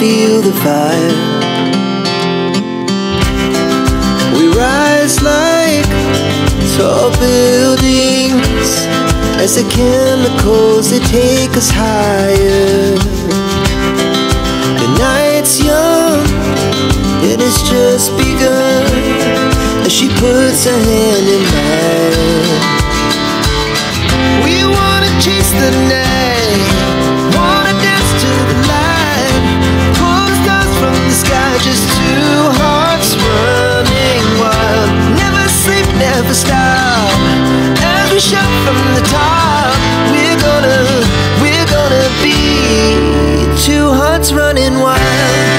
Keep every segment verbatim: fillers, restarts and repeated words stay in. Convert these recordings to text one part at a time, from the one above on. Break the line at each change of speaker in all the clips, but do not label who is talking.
feel the fire. We rise like tall buildings as the chemicals, they take us higher. The night's young, it has just begun, as she puts her hand in mine. We wanna chase the night, wanna dance to the light, pull the stars from the sky, just two hearts running wild. Never sleep, never stop, as we shout from the top. We're gonna, we're gonna be two hearts running wild.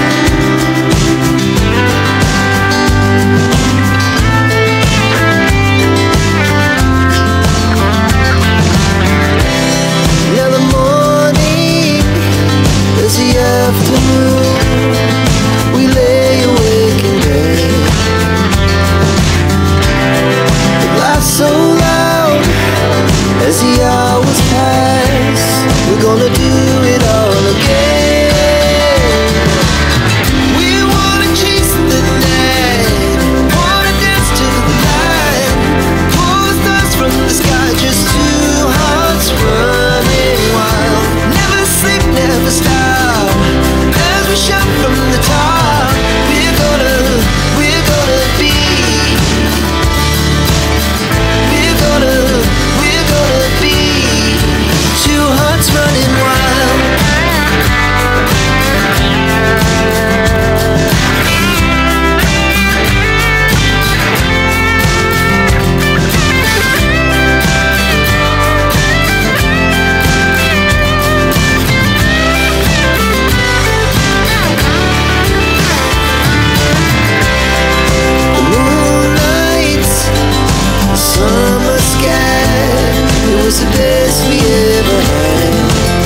We lay awake in bed, the laugh so loud as the hours pass. We're gonna do it all again. We wanna chase the night, wanna dance to the light, pull the stars from the sky, just two hearts running wild. Never sleep, never stop, we shout from the top. We're gonna, we're gonna be, we're gonna, we're gonna be two hearts running wild. It was the best we ever had,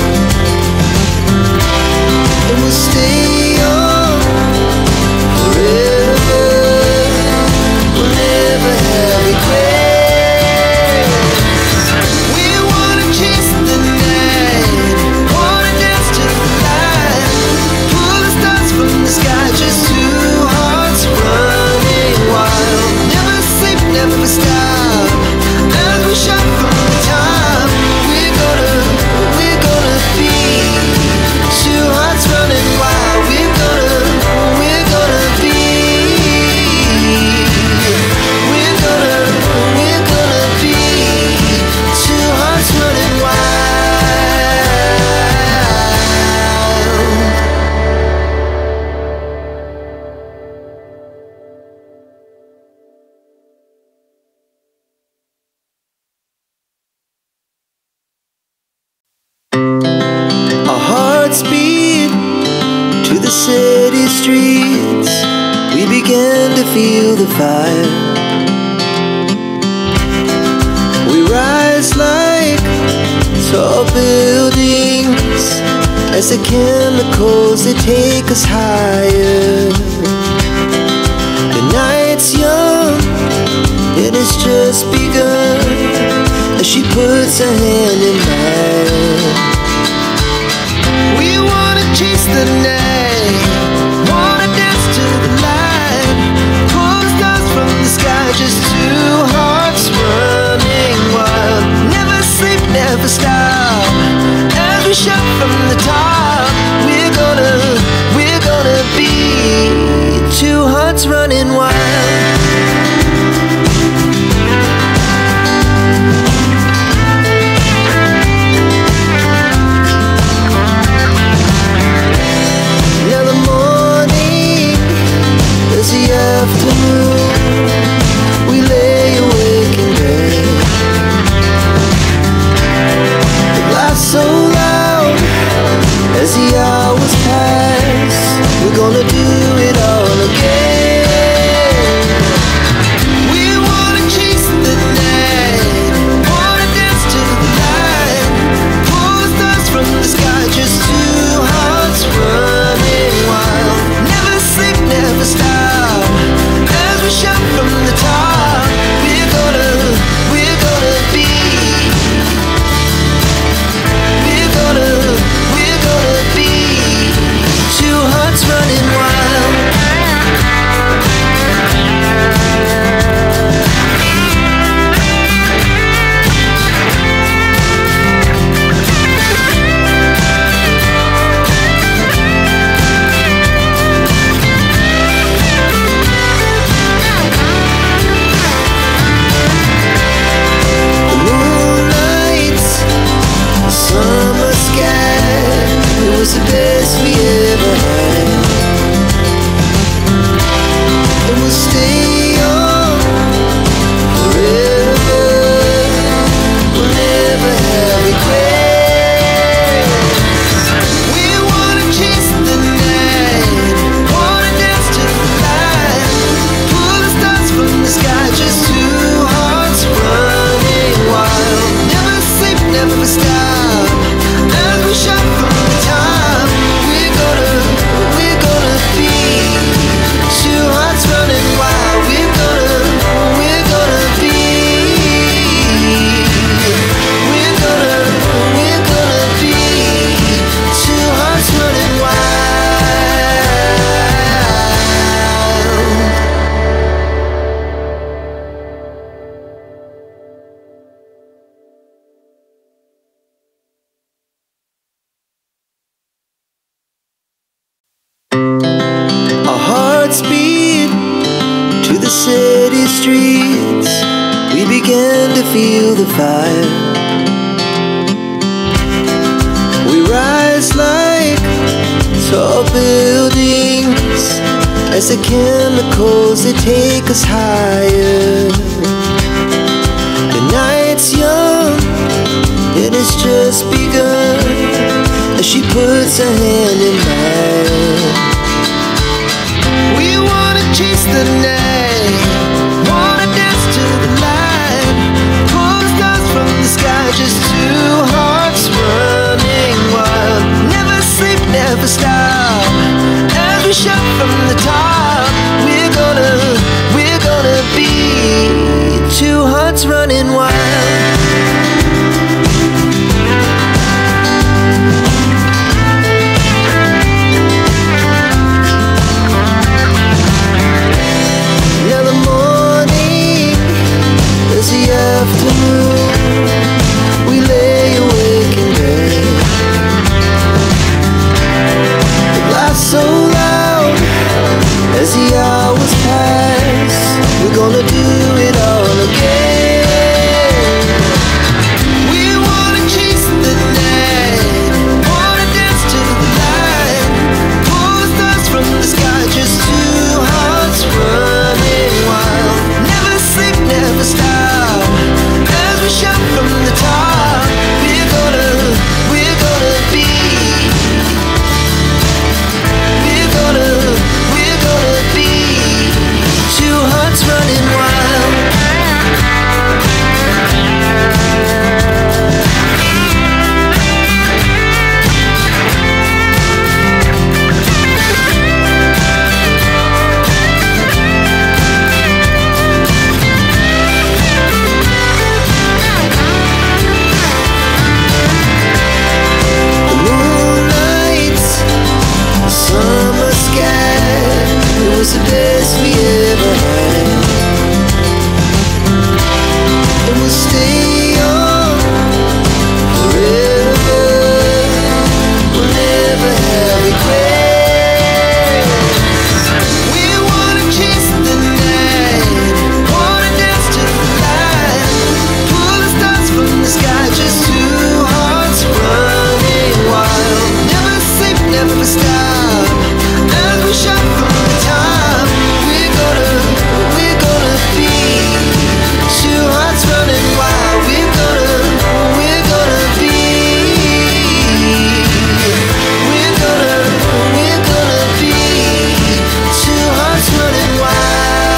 and we'll stay on forever. We'll never have regrets. We wanna chase the night, wanna dance to the light, pull the stars from the sky, just two hearts running wild. Never sleep, never stop, as we shout from the top. We're gonna, we're gonna be two hearts running wild. We're gonna, we're gonna be, we're gonna, we're gonna be two hearts running wild. Speed to the city streets, we began to feel the fire. We rise like tall buildings as the chemicals, they take us higher. The night's young, it has just begun, as she puts her hand in mine. We wanna chase the night, wanna dance to the light, pull the stars from the sky, just two hearts running wild. Never sleep, never stop, as we shout from the top. We're gonna, we're gonna be two hearts running wild. We lay awake in bed, the laugh so loud as the hours pass. We're gonna do it all again. We wanna chase the night, wanna dance to the light, pull the stars from the sky, just two hearts running wild. Never sleep, never stop, as we shout from the top. We're gonna, we're gonna be, we're gonna, we're gonna be two feel the fire. We rise like tall buildings as the chemicals, they take us higher. The night's young, it has just begun, as she puts her hand in mine. We wanna chase the night, wanna dance to the light, pull the stars from the sky, just two hearts running wild. Never sleep, never stop, as we shout from the top. We're gonna, we're gonna be two hearts running wild. Now the morning is the afternoon, we lay awake in bed. The laughs so loud as the hours pass, we're gonna do it all again. We wanna chase the night, wanna dance to the light, pull the stars from the sky, just two hearts running wild. Never sleep, never stop, as we shout from the top. We're gonna, we're gonna be, we're gonna, we're gonna be two hearts running wild. The moonlight, summer sky, it was the best we ever had. And we'll stay on forever, we'll never have regrets. We wanna chase the night, wanna dance to the light, pull the stars from the sky, just two hearts running wild. Never sleep, never stop, as we shout from the top. We're gonna, we're gonna be two hearts running wild. We're gonna, we're gonna be, we're gonna, we're gonna be two hearts running wild.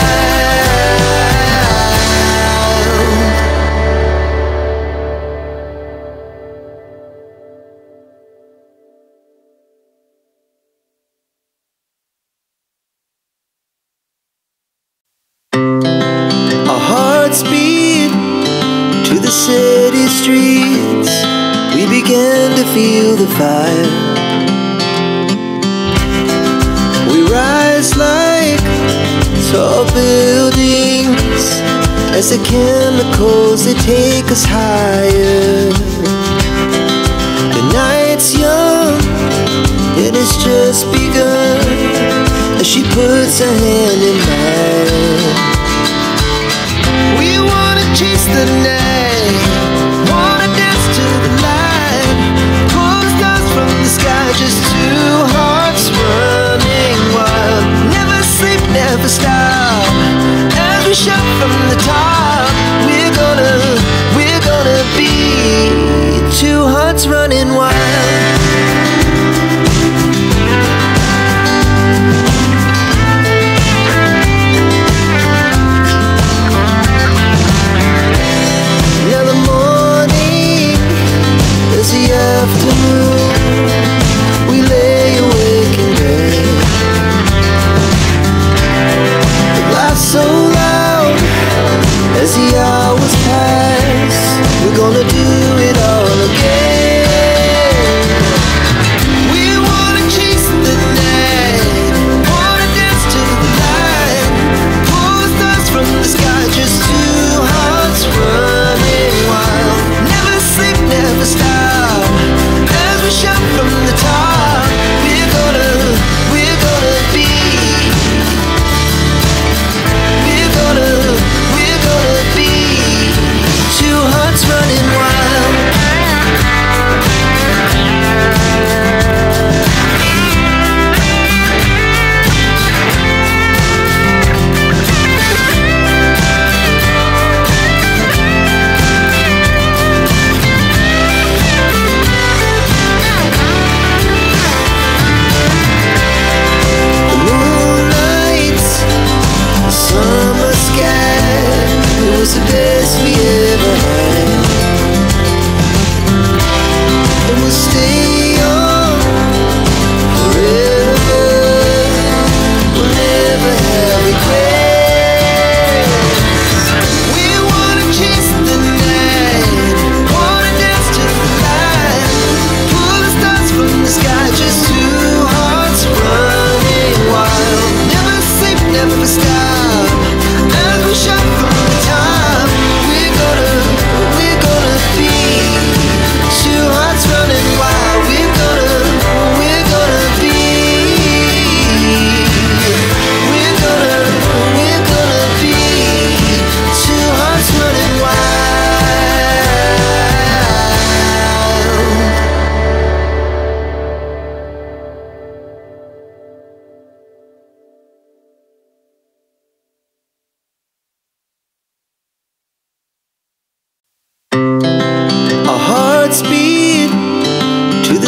Our hearts beat to the city streets, we began to feel the fire. We rise like tall buildings as the chemicals, they take us higher. The night's young, it has just begun, as she puts her hand in mine. We wanna chase the night, wanna dance to the light, pull the stars from the sky, just two hearts running wild. Never sleep, never stop, as we shout from the top. We're gonna, we're gonna be two hearts running wild.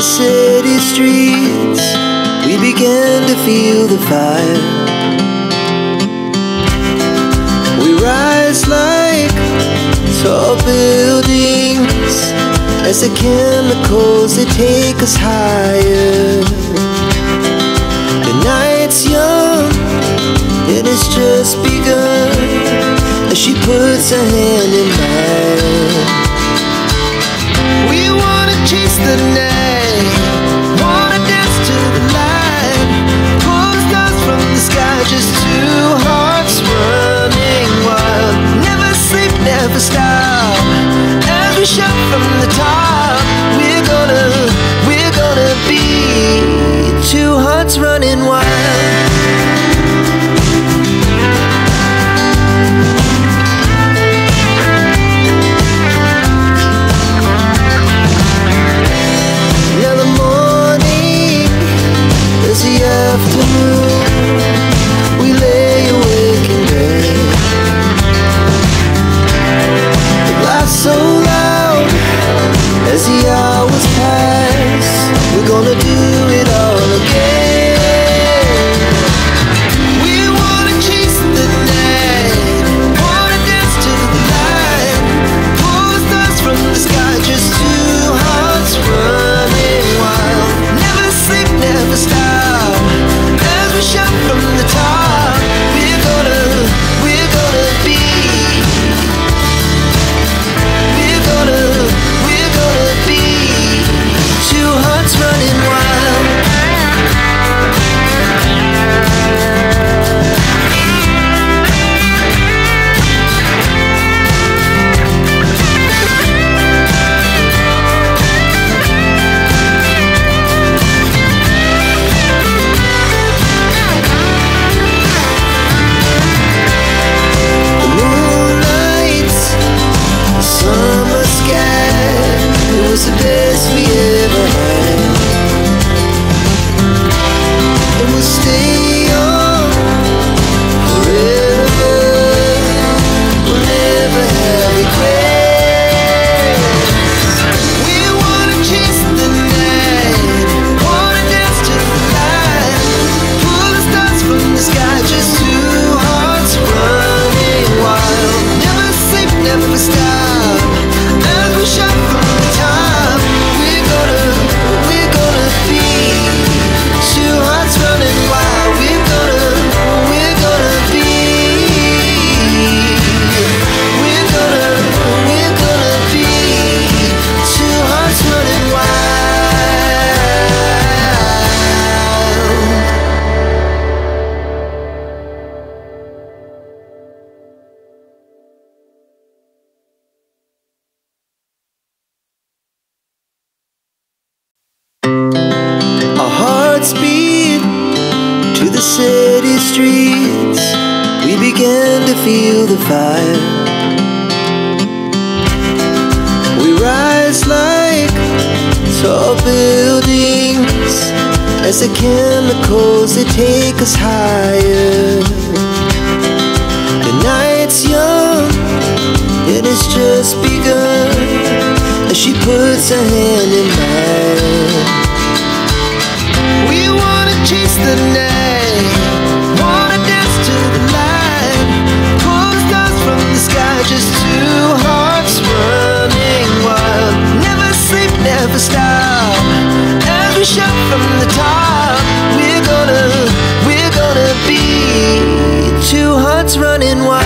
city streets, we began to feel the fire. We rise like tall buildings as the chemicals, they take us higher. The night's young, it has just begun, as she puts her hand in mine. We wanna chase the night, wanna dance to the light, pull the stars from the sky, just two hearts running wild. Never sleep, never stop, as we shout from the top. We're gonna, we're gonna be two hearts running wild. So loud as the hours pass, we're gonna do it all again. We wanna chase the night, wanna dance to the light, pull the stars from the sky, just two hearts running wild. Never sleep, never stop, as we shout from the top. We're gonna, we're gonna be running wild. The moonlight, the summer sky, it was the best we ever had. We'll stay on forever, we'll never have regrets. We wanna chase the night, wanna dance to the light, pull the stars from the sky, just two hearts running wild. Never sleep, never stop, as we shout from the top. We're gonna, we're gonna be two hearts running wild. We're gonna, we're gonna be, we're gonna, we're gonna be two hearts running wild. Our hearts beat to the city streets, we began to feel the fire. We rise like tall buildings as the chemicals, they take us higher. The night's young, it has just begun, as she puts her hand in mine. We wanna chase the night, wanna dance to the light, pull the stars from the sky, just two hearts running wild. Never sleep, never stop, as we shout from the top. We're gonna, we're gonna be two hearts running wild.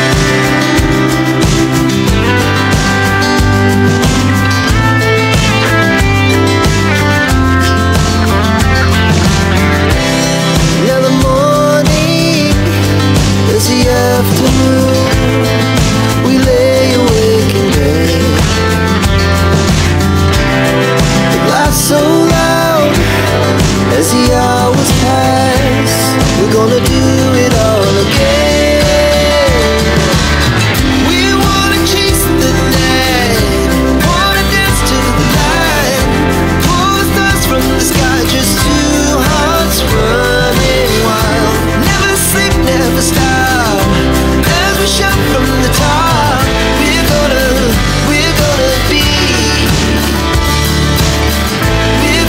So loud as the hours pass, we're gonna do it all again. We wanna chase the night, wanna dance to the light, pull the stars from the sky, just two hearts running wild. Never sleep, never stop, as we shout from the top. We're gonna, we're gonna be, we're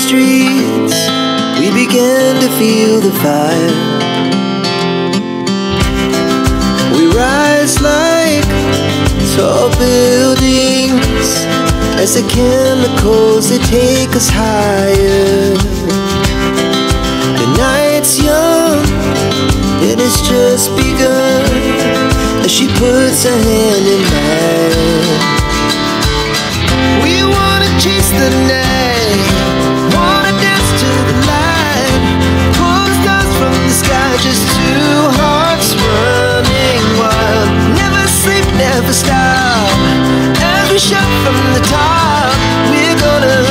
streets, we began to feel the fire. We rise like tall buildings as the chemicals, they take us higher. The night's young, it has just begun, as she puts her hand in mine. We wanna chase the night, wanna dance to the light, pull stars from the sky, just two hearts running wild. Never sleep, never stop, as we shout from the top, we're gonna